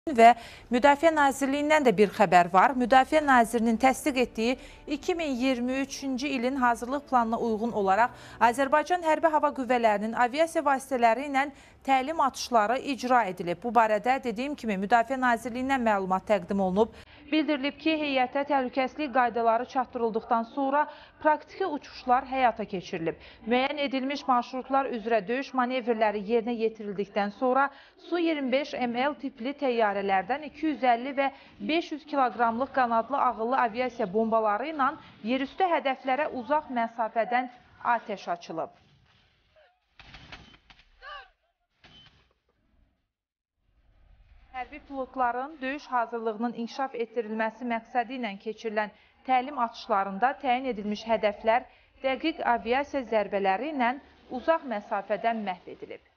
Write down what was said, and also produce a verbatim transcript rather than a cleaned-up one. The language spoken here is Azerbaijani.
Və Müdafiə Nazirliyindən də bir xəbər var. Müdafiə Nazirinin təsdiq etdiyi iki min iyirmi üçüncü ilin hazırlıq planına uyğun olaraq Azərbaycan Hərbi Hava Qüvvələrinin aviasiya vasitələri ilə təlim atışları icra edilib. Bu barədə dediyim kimi Müdafiə Nazirliyindən məlumat təqdim olunub. Bildirilib ki, heyətə təhlükəsizlik qaydaları çatdırıldıqdan sonra praktiki uçuşlar həyata keçirilib. Müəyyən edilmiş marşrutlar üzrə döyüş manevrləri yerinə yetirildikdən sonra Su iyirmi beş M L tipli təyyarələrdən iki yüz əlli və beş yüz kiloqramlıq qanadlı ağıllı aviasiya bombaları ilə yerüstü hədəflərə uzaq məsafədən atəş açılıb. Hərbi pilotların döyüş hazırlığının inkişaf etdirilməsi məqsədi ilə keçirilən təlim atışlarında təyin edilmiş hədəflər dəqiq aviasiya zərbələri ilə uzaq məsafədən məhv edilib.